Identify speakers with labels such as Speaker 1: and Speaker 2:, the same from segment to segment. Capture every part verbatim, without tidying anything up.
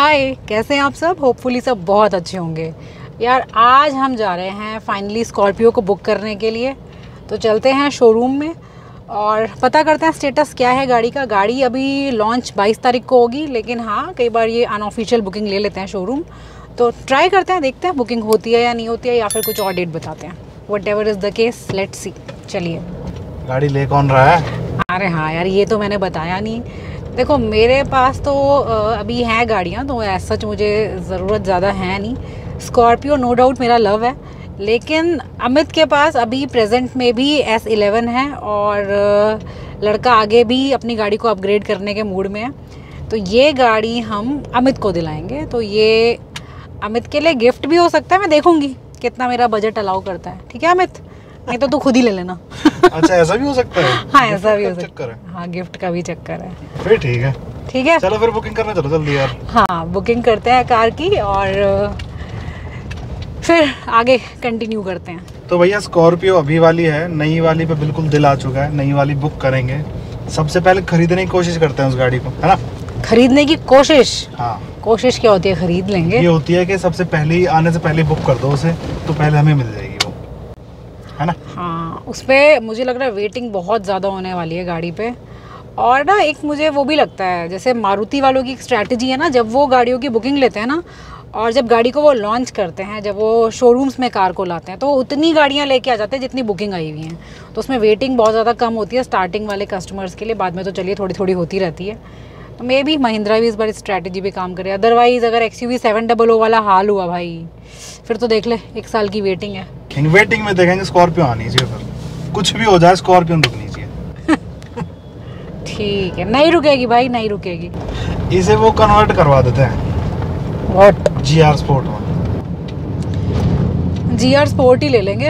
Speaker 1: हाय, कैसे हैं आप सब? होपफुली सब बहुत अच्छे होंगे। यार आज हम जा रहे हैं फाइनली स्कॉर्पियो को बुक करने के लिए। तो चलते हैं शोरूम में और पता करते हैं स्टेटस क्या है गाड़ी का। गाड़ी अभी लॉन्च बाईस तारीख को होगी, लेकिन हाँ कई बार ये अनऑफिशियल बुकिंग ले लेते हैं शोरूम। तो ट्राई करते हैं, देखते हैं बुकिंग होती है या नहीं होती है, या फिर कुछ और डेट बताते हैं। Whatever is the case, let's see. चलिए।
Speaker 2: गाड़ी ले कौन रहा है?
Speaker 1: अरे हाँ यार, ये तो मैंने बताया नहीं। देखो मेरे पास तो अभी हैं गाड़ियाँ, तो ऐसा सच मुझे ज़रूरत ज़्यादा है नहीं। स्कॉर्पियो नो डाउट मेरा लव है, लेकिन अमित के पास अभी प्रेजेंट में भी एस इलेवन है और लड़का आगे भी अपनी गाड़ी को अपग्रेड करने के मूड में है। तो ये गाड़ी हम अमित को दिलाएंगे। तो ये अमित के लिए गिफ्ट भी हो सकता है, मैं देखूंगी कितना मेरा बजट अलाउ करता है। ठीक है अमित, नहीं तो तू खुद ही ले लेना।
Speaker 2: अच्छा ऐसा भी हो सकता है?
Speaker 1: हाँ ऐसा भी हो सकता है। हाँ गिफ्ट का भी चक्कर है।
Speaker 2: फिर ठीक है।
Speaker 1: ठीक है
Speaker 2: चलो फिर बुकिंग करने चलो जल्दी यार।
Speaker 1: हाँ बुकिंग करते हैं कार की और फिर आगे कंटिन्यू करते हैं।
Speaker 2: तो भैया स्कॉर्पियो अभी वाली है, नई वाली पे बिल्कुल दिल आ चुका है। नई वाली बुक करेंगे। सबसे पहले खरीदने की कोशिश करते हैं उस गाड़ी को, है ना? खरीदने
Speaker 1: की कोशिश?
Speaker 2: हाँ।
Speaker 1: कोशिश क्या होती है? खरीद लेंगे।
Speaker 2: ये होती है कि सबसे पहले ही आने से पहले बुक कर दो उसे, तो पहले हमें मिल जाएगी वो, है ना?
Speaker 1: हाँ उस पर मुझे लग रहा है वेटिंग बहुत ज़्यादा होने वाली है गाड़ी पे। और ना एक मुझे वो भी लगता है, जैसे मारुति वालों की एक स्ट्रैटेजी है ना, जब वो गाड़ियों की बुकिंग लेते हैं ना और जब गाड़ी को वो लॉन्च करते हैं, जब वो शोरूम्स में कार को लाते हैं, तो उतनी गाड़ियाँ लेके आ जाते हैं जितनी बुकिंग आई हुई हैं। तो उसमें वेटिंग बहुत ज़्यादा कम होती है स्टार्टिंग वाले कस्टमर्स के लिए। बाद में तो चलिए थोड़ी थोड़ी होती रहती है। तो मे बी महिंद्रा भी इस बार स्ट्रैटेजी पे काम करे। अदरवाइज अगर X U V seven double O वाला हाल हुआ भाई, फिर तो देख ले एक साल की वेटिंग है।
Speaker 2: वेटिंग में देखेंगे स्कॉर्पियो आनी चाहिए, फिर कुछ भी हो जाए स्कॉर्पियो रुकनी चाहिए।
Speaker 1: ठीक है, नहीं रुकेगी भाई, नहीं रुकेगी।
Speaker 2: इसे वो कन्वर्ट करवा देते हैं।
Speaker 1: व्हाट?
Speaker 2: जी आर स्पोर्ट में।
Speaker 1: जी आर स्पोर्ट ही ले लेंगे।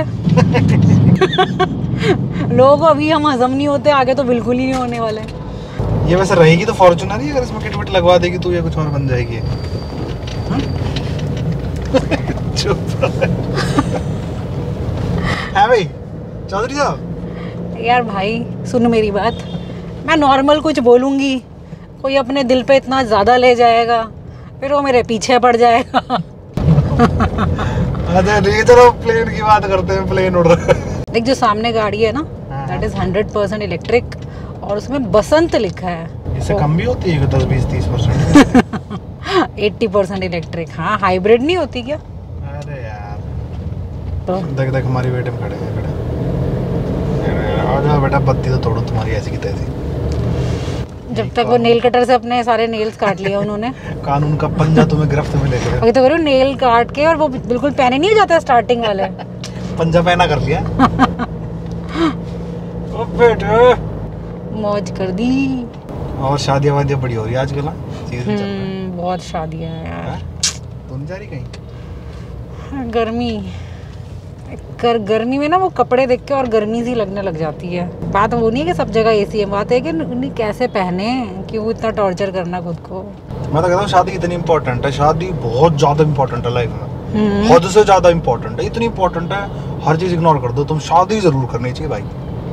Speaker 1: लोगों को अभी हम हजम नहीं होते, आगे तो बिल्कुल ही नहीं होने वाले।
Speaker 2: ये वैसे रहेगी तो फॉर्च्यूनर ही, अगर इसमें किट विट लगवा देगी तो ये कुछ और बन जाएगी। चुप है भाई चौधरी साहब।
Speaker 1: यार भाई सुन मेरी बात, मैं नॉर्मल कुछ बोलूँगी, कोई अपने दिल पे इतना ज़्यादा ले जाएगा, फिर वो मेरे पीछे पड़ जाएगा।
Speaker 2: अच्छा ठीक, चलो प्लेन की बात करते हैं। प्लेन उड़ रहा है। देख
Speaker 1: जो सामने गाड़ी है ना, that is hundred percent electric और उसमें बसंत लिखा है।
Speaker 2: इससे कम भी होती है दस बीस तीस परसेंट।
Speaker 1: Eighty percent electric. हाँ हाइब्रिड नहीं होती क्या?
Speaker 2: अरे यार
Speaker 1: तो
Speaker 2: देख देख हमारी बेटे में खड़े हैं, खड़े। आ जाओ बेटा, बत्ती तो तोड़ो तुम्हारी ऐसी की तैसी।
Speaker 1: जब तक वो नेल कटर से अपने सारे नेल्स काट लिए उन्होंने।
Speaker 2: कानून का पंजा तुम्हें गिरफ्त में लेकर।
Speaker 1: अभी तो करो नेल काट के, और वो बिल्कुल पहने नहीं जाता स्टार्टिंग वाले।
Speaker 2: पंजा पहना कर लिया। ओ बेटे
Speaker 1: मौज कर दी।
Speaker 2: और शादियां वादियां बड़ी हो रही है आजकल।
Speaker 1: हम्म बहुत शादियां हैं यार।
Speaker 2: तू नहीं जा रही कहीं?
Speaker 1: गर्मी कर गर्मी में ना वो कपड़े देख के और गर्मी सी लगने लग जाती है। बात वो नहीं है कि सब जगह एसी है, बात है कि उन्हें कैसे पहने, क्यों इतना टॉर्चर करना खुद को।
Speaker 2: मैं तो कहता हूँ शादी कितनी इम्पोर्टेंट है। शादी बहुत ज्यादा इम्पोर्टेंट है लाइफ में, हद से ज्यादा इम्पोर्टेंट है। इतनी इम्पोर्टेंट है हर चीज इग्नोर कर दो, तुम शादी जरूर करनी चाहिए भाई।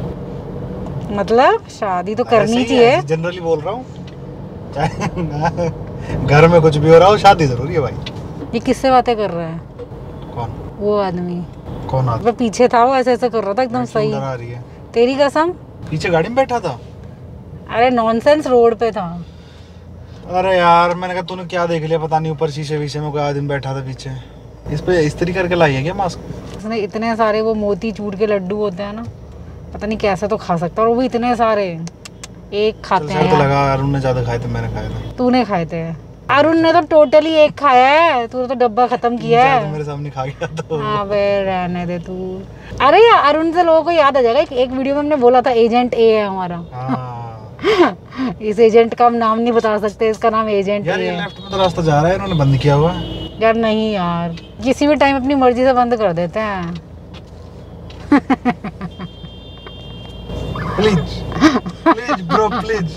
Speaker 1: मतलब शादी तो करनी चाहिए,
Speaker 2: जनरली बोल रहा हूँ। घर में कुछ भी हो रहा हो, शादी जरूरी है भाई।
Speaker 1: ये किससे बातें कर रहा है?
Speaker 2: कौन?
Speaker 1: वो आदमी।
Speaker 2: कौन आदमी?
Speaker 1: वो पीछे था, वो ऐसे ऐसे कर रहा था एकदम सही।
Speaker 2: आ रही है
Speaker 1: तेरी कसम।
Speaker 2: पीछे गाड़ी में बैठा था?
Speaker 1: अरे नॉनसेंस, रोड पे था।
Speaker 2: अरे यार मैंने कहा तूने क्या देख लिया, पता नहीं ऊपर शीशे वीशे में कोई आदमी बैठा था पीछे। इस पे इस्त्री करके लाई है क्या मास्क?
Speaker 1: उसने इतने सारे वो मोती चूर के लड्डू होते हैं ना, पता नहीं कैसे तो खा सकता है, और वो भी इतने सारे एक खाते हैं।
Speaker 2: तो लगा अरुण ने ज्यादा खाए थे, मैंने खाए थे।
Speaker 1: तूने खाए थे? अरुण ने तो टोटली एक खाया है, तूने तो डब्बा खत्म किया है।
Speaker 2: मेरे सामने खा गया तो।
Speaker 1: हाँ बे रहने दे तू। अरे यार अरुण से लोगों को याद आ जाएगा, एक वीडियो में हमने बोला था एजेंट ए है हमारा। हाँ। इस एजेंट का हम नाम नहीं बता सकते, इसका नाम एजेंट ए है।
Speaker 2: यार ये लेफ्ट में तो रास्ता जा रहा है, इन्होंने बंद किया हुआ है।
Speaker 1: यार नहीं यार, किसी भी टाइम अपनी मर्जी से बंद कर देते हैं।
Speaker 2: Please please bro please.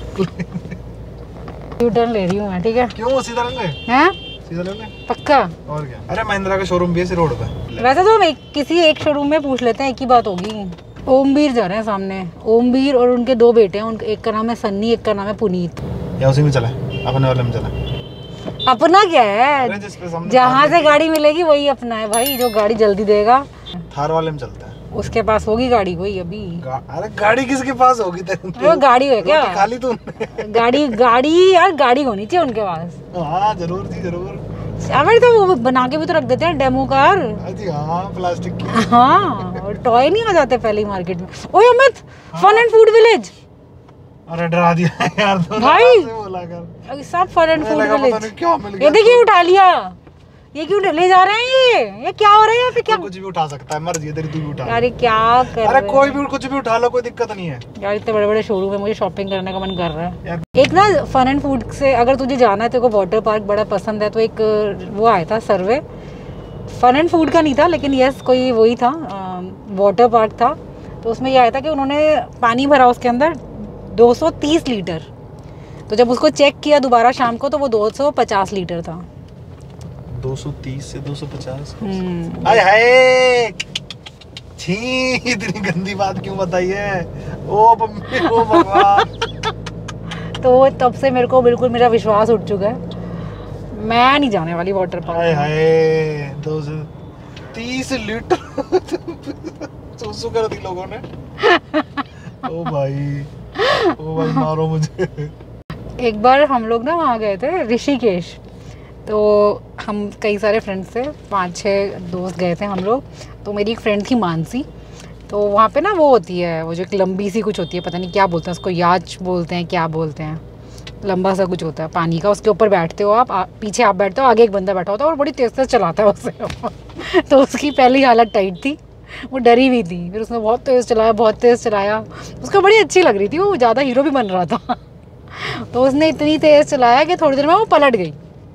Speaker 1: U turn ले रही हूँ मैं, ठीक है?
Speaker 2: क्यों? सीधा ले
Speaker 1: हैं?
Speaker 2: सीधा ले ले।
Speaker 1: पक्का?
Speaker 2: और क्या? अरे महिंद्रा का शोरूम भी है इसी रोड पे।
Speaker 1: वैसे तो हम एक, किसी एक शोरूम में पूछ लेते हैं, एक ही बात होगी। ओमवीर जा रहे हैं सामने, ओमवीर और उनके दो बेटे हैं, उनके एक का नाम है सन्नी, एक का नाम है पुनीत।
Speaker 2: या उसी में चला, अपने वाले में चला।
Speaker 1: अपना क्या
Speaker 2: अरे
Speaker 1: है,
Speaker 2: जिस पे सामने
Speaker 1: जहाँ
Speaker 2: थार
Speaker 1: से गाड़ी मिलेगी वही अपना है भाई, जो गाड़ी जल्दी देगा।
Speaker 2: थार वाले में चलता है।
Speaker 1: उसके पास होगी गाड़ी कोई अभी।
Speaker 2: गा, अरे गाड़ी किसके पास होगी तेरे?
Speaker 1: वो गाड़ी है क्या?
Speaker 2: खाली तूने।
Speaker 1: गाड़ी गाड़ी यार गाड़ी होनी चाहिए उनके पास।
Speaker 2: हाँ जरूर जी जरूर।
Speaker 1: अगर तो वो बना के भी तो रख देते हैं डेमो कार।
Speaker 2: जी हाँ प्लास्टिक की।
Speaker 1: हाँ और टॉय नहीं आ जाते पहले ही मार्केट में। ओए Amit, fun and food village.
Speaker 2: अरे डरा दिया यार
Speaker 1: भाई
Speaker 2: बोला कर।
Speaker 1: सब फन एंड फूड विलेज।
Speaker 2: क्या मिल गया?
Speaker 1: ये देखिए उठा लिया, ये क्यों ले जा रहे हैं? ये ये क्या हो रहा है यहाँ पे? क्या
Speaker 2: कुछ भी उठा सकता है, मर्जी है तेरी, तू भी उठा।
Speaker 1: यार क्या कर
Speaker 2: अरे कोई भी कुछ भी उठा लो, कोई दिक्कत नहीं है
Speaker 1: यार। इतने बड़े बड़े शोरूम है, मुझे शॉपिंग करने का मन कर रहा है। एक ना फन एंड फूड से अगर तुझे जाना है, तेरे को वाटर पार्क बड़ा पसंद है, तो एक वो आया था सर्वे, फन एंड फूड का नहीं था लेकिन यस कोई वही था, वाटर पार्क था। तो उसमें ये आया था कि उन्होंने पानी भरा उसके अंदर दो सौ तीस लीटर, तो जब उसको चेक किया दोबारा शाम को तो वो दो सौ पचास लीटर था।
Speaker 2: दो सौ तीस से दो सौ पचास।
Speaker 1: हम्म।
Speaker 2: हाय हाय छी, इतनी गंदी बात क्यों बताई है? ओ मम्मी ओ भगवान।
Speaker 1: तो तब से मेरे को बिल्कुल मेरा विश्वास उठ चुका है, मैं नहीं जाने वाली वाटर पार्क।
Speaker 2: हाय हाय दो सौ तीस लीटर सूसू कर दी लोगों ने। ओ भाई ओ भाई मारो मुझे। एक
Speaker 1: बार हम लोग ना वहाँ गए थे ऋषिकेश, तो हम कई सारे फ्रेंड्स थे, पांच छह दोस्त गए थे हम लोग। तो मेरी एक फ्रेंड थी मानसी, तो वहाँ पे ना वो होती है, वो जो एक लंबी सी कुछ होती है, पता नहीं क्या बोलते हैं उसको, याच बोलते हैं क्या बोलते हैं, लंबा सा कुछ होता है पानी का, उसके ऊपर बैठते हो आप, आ, पीछे आप बैठते हो, आगे एक बंदा बैठा होता है और बड़ी तेज तेज चलाता है उसे। तो उसकी पहली हालत टाइट थी, वो डरी हुई थी, फिर उसने बहुत तेज़ चलाया बहुत तेज़ चलाया, उसको बड़ी अच्छी लग रही थी, वो ज़्यादा हीरो भी बन रहा था। तो उसने इतनी तेज़ चलाया कि थोड़ी देर में वो पलट गई,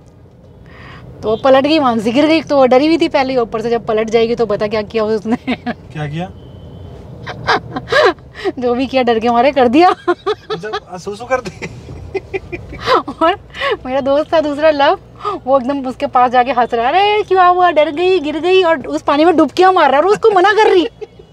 Speaker 1: तो वो पलट गई, मानसी गिर गई, तो वो डरी हुई थी पहले, ऊपर से जब पलट जाएगी तो पता क्या किया उसने।
Speaker 2: क्या किया?
Speaker 1: जो भी किया डर के मारे कर दिया।
Speaker 2: जब सूसू कर दी।
Speaker 1: और मेरा दोस्त था दूसरा लव, वो एकदम उसके पास जाके हंस रहा है, अरे क्या हुआ, डर गई, गिर गई, और उस पानी में डुबकियां मार रहा है और उसको मना कर रही।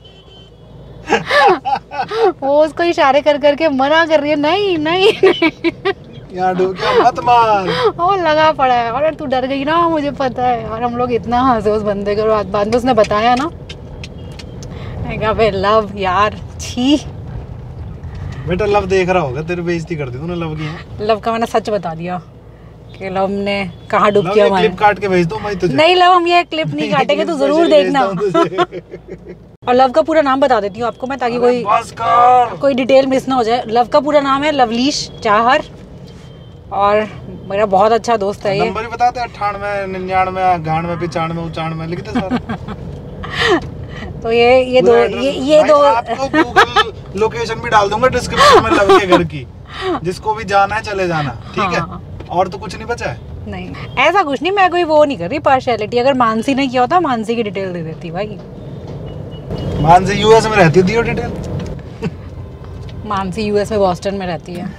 Speaker 1: वो उसको इशारे कर करके मना कर रही है, नहीं नहीं, नहीं।
Speaker 2: यार डुबकियां मत मार।
Speaker 1: वो लगा पड़ा है, और तू डर गई ना मुझे पता है, और हम लोग इतना हंसे उस बंदे को, और बाद में उसने बताया ना, मैं कहा बे लव यार छी।
Speaker 2: बेटा लव देख रहा होगा, तेरी बेइज्जती कर दी तूने लव की।
Speaker 1: लव का मैंने सच बता दिया कि लव ने कहाँ डुबकियां मारी।
Speaker 2: क्लिप काट के भेज दो मैं तुझे।
Speaker 1: नहीं लव, हम ये क्लिप नहीं काटेंगे, तू जरूर देखना। और लव का पूरा नाम बता देती हूँ आपको मैं, ताकि कोई कोई डिटेल मिस ना हो जाए। लव का पूरा नाम है लवलीश चाहर, और मेरा बहुत अच्छा दोस्त है ये।
Speaker 2: नंबर ही बताते अट्ठानवे निन्यानवे गानवे पिचानवे उचानवे लिखते सर।
Speaker 1: तो ये ये दो ये ये दो
Speaker 2: आपको गूगल लोकेशन भी डाल दूंगा डिस्क्रिप्शन में लव के घर की, जिसको भी जाना है चले जाना, ठीक
Speaker 1: हाँ।
Speaker 2: है? और तो कुछ नहीं बचा है?
Speaker 1: नहीं ऐसा कुछ नहीं, मैं कोई वो नहीं कर रही पार्शियलिटी, अगर मानसी ने किया होता मानसी की डिटेल दे देती भाई।
Speaker 2: मानसी यूएस में रहती थी, डिटेल।
Speaker 1: मानसी यूएस में बॉस्टन में रहती है।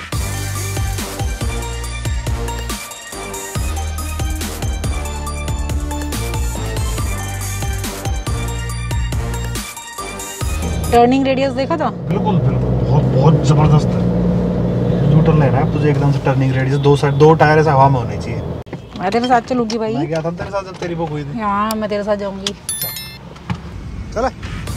Speaker 1: टर्निंग रेडियस देखा था?
Speaker 2: बिल्कुल बिल्कुल, बहुत बहुत जबरदस्त है। यू टर्न लेना है तुझे एकदम से, टर्निंग रेडियस दो साइड दो टायर ऐसे हवा में होने चाहिए।
Speaker 1: मैं तेरे साथ चलूंगी भाई।
Speaker 2: मैं गया था तेरे साथ जब तेरी बुक हुई थी।
Speaker 1: हाँ मैं तेरे साथ जाऊंगी।
Speaker 2: चल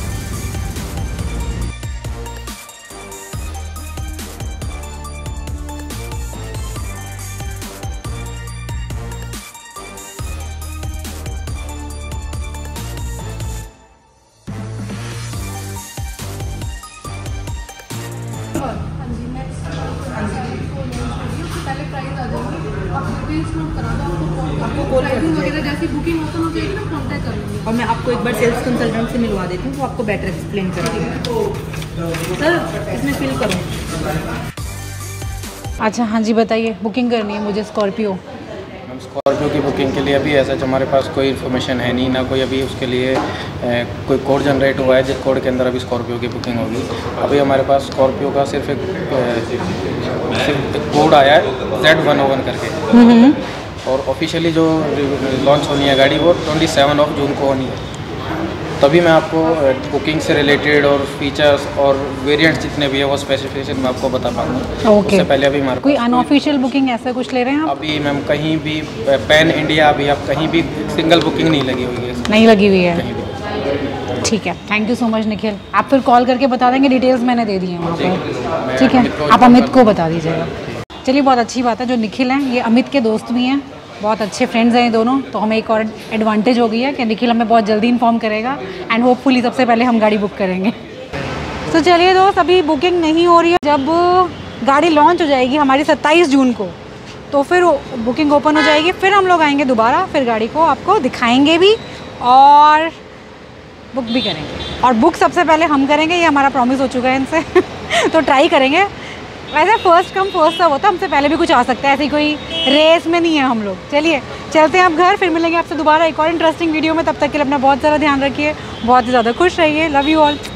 Speaker 3: और मैं आपको एक बार सेल्स कंसल्टेंट से मिलवा देती हूँ, वो आपको बेटर एक्सप्लेन करेंगे। सर इसमें फिल करो।
Speaker 1: अच्छा हाँ जी बताइए, बुकिंग करनी है मुझे स्कॉर्पियो।
Speaker 4: मैम स्कॉर्पियो की बुकिंग के लिए अभी ऐसा हमारे पास कोई इन्फॉर्मेशन है नहीं, ना कोई अभी उसके लिए ए, कोई कोड जनरेट हुआ है जिस कोड के अंदर अभी स्कॉर्पियो की बुकिंग होगी। अभी हमारे पास स्कॉर्पियो का सिर्फ एक सिर्फ एक कोड आया है जेड वन ओ वन करके, और ऑफिशियली जो लॉन्च होनी है गाड़ी वो ट्वेंटी सेवन ऑफ जून को होनी है। तभी मैं आपको बुकिंग से रिलेटेड और फीचर्स और वेरिएंट्स जितने भी है वो स्पेसिफिकेशन मैं आपको बता पाऊँगा।
Speaker 1: ओके।
Speaker 4: उससे पहले अभी हमारे
Speaker 1: कोई
Speaker 4: पास
Speaker 1: अनऑफिशियल बुकिंग ऐसा कुछ ले रहे हैं आप?
Speaker 4: अभी मैम कहीं भी पैन इंडिया अभी आप कहीं भी सिंगल बुकिंग नहीं लगी हुई है,
Speaker 1: नहीं लगी हुई है।
Speaker 4: कहीं भी।
Speaker 1: ठीक है, thank you so much Nikhil. आप फिर कॉल करके बता देंगे, डिटेल्स मैंने दे दी हैं वहाँ
Speaker 4: ठीक
Speaker 1: पर।
Speaker 4: मैं
Speaker 1: ठीक
Speaker 4: अमित
Speaker 1: है,
Speaker 4: को
Speaker 1: आप
Speaker 4: inform
Speaker 1: अमित
Speaker 4: कर
Speaker 1: को
Speaker 4: दूँगा।
Speaker 1: बता दीजिएगा। चलिए, बहुत अच्छी बात है। जो निखिल हैं ये अमित के दोस्त भी हैं, बहुत अच्छे फ्रेंड्स हैं ये दोनों, तो हमें एक और एडवांटेज हो गई है कि निखिल हमें बहुत जल्दी इन्फॉर्म करेगा एंड होपफुली सबसे पहले हम गाड़ी बुक करेंगे। तो चलिए दोस्त, अभी बुकिंग नहीं हो रही है। जब गाड़ी लॉन्च हो जाएगी हमारी सत्ताईस जून को, तो फिर बुकिंग ओपन हो जाएगी, फिर हम लोग आएंगे दोबारा, फिर गाड़ी को आपको दिखाएंगे भी और बुक भी करेंगे। और बुक सबसे पहले हम करेंगे, ये हमारा प्रॉमिस हो चुका है इनसे तो ट्राई करेंगे। वैसे फर्स्ट कम फर्स्ट सर्व होता है, हमसे पहले भी कुछ आ सकता है, ऐसी कोई रेस में नहीं है हम लोग। चलिए चलते हैं आप घर, फिर मिलेंगे आपसे दोबारा एक और इंटरेस्टिंग वीडियो में। तब तक के लिए अपना बहुत ज़्यादा ध्यान रखिए, बहुत ज़्यादा खुश रहिए। Love you all.